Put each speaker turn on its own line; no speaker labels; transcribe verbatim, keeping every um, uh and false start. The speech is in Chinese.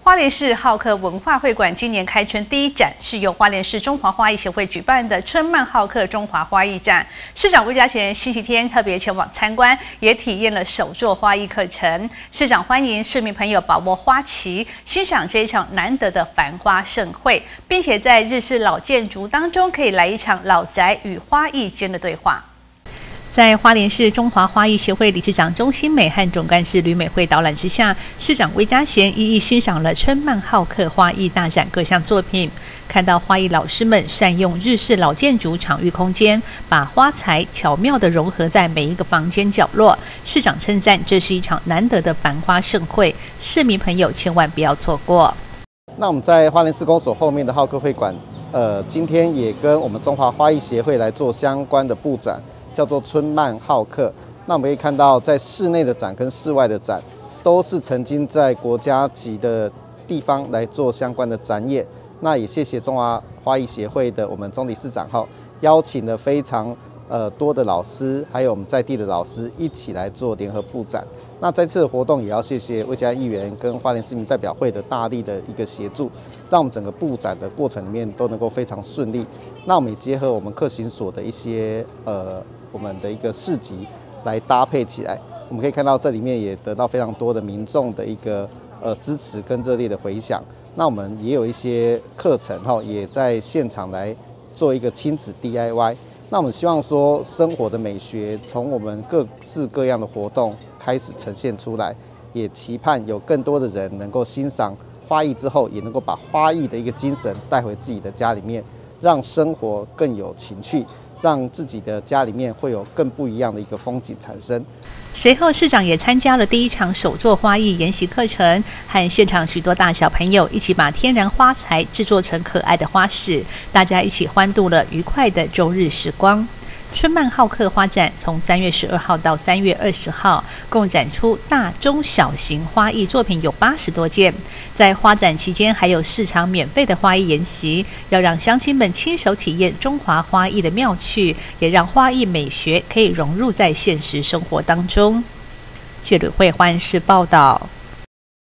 花莲市好客文化会馆今年开春第一展是由花莲市中华花艺协会举办的春漫好客中华花艺展。市长魏家贤星期天特别前往参观，也体验了手作花艺课程。市长欢迎市民朋友把握花期，欣赏这一场难得的繁花盛会，并且在日式老建筑当中可以来一场老宅与花艺间的对话。在花莲市中华花艺协会理事长钟欣美和总干事吕美惠导览之下，市长魏家贤一一欣赏了春漫好客花艺大展各项作品，看到花艺老师们善用日式老建筑场域空间，把花材巧妙地融合在每一个房间角落。市长称赞这是一场难得的繁花盛会，市民朋友千万不要错过。
那我们在花莲市公所后面的好客会馆，呃，今天也跟我们中华花艺协会来做相关的布展。叫做春漫好客，那我们可以看到，在室内的展跟室外的展，都是曾经在国家级的地方来做相关的展演。那也谢谢中华花艺协会的我们钟理事长哈，邀请了非常呃多的老师，还有我们在地的老师一起来做联合布展。那这次的活动也要谢谢魏家议员跟花莲市民代表会的大力的一个协助，让我们整个布展的过程里面都能够非常顺利。那我们也结合我们客行所的一些呃。我们的一个市集来搭配起来，我们可以看到这里面也得到非常多的民众的一个呃支持跟热烈的回响。那我们也有一些课程哈，也在现场来做一个亲子 D I Y。那我们希望说生活的美学从我们各式各样的活动开始呈现出来，也期盼有更多的人能够欣赏花艺之后，也能够把花艺的一个精神带回自己的家里面，让生活更有情趣。让自己的家里面会有更不一样的一个风景产生。
随后，市长也参加了第一场手作花艺研习课程，和现场许多大小朋友一起把天然花材制作成可爱的花饰，大家一起欢度了愉快的周日时光。春漫好客花展从三月十二号到三月二十号，共展出大中小型花艺作品有八十多件。在花展期间，还有四场免费的花艺研习，要让乡亲们亲手体验中华花艺的妙趣，也让花艺美学可以融入在现实生活当中。记者会花莲市报道。